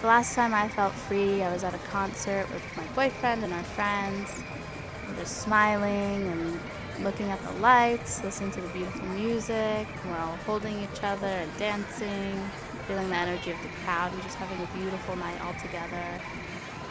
The last time I felt free, I was at a concert with my boyfriend and our friends. We're just smiling and looking at the lights, listening to the beautiful music. We're all holding each other and dancing, feeling the energy of the crowd and just having a beautiful night all together.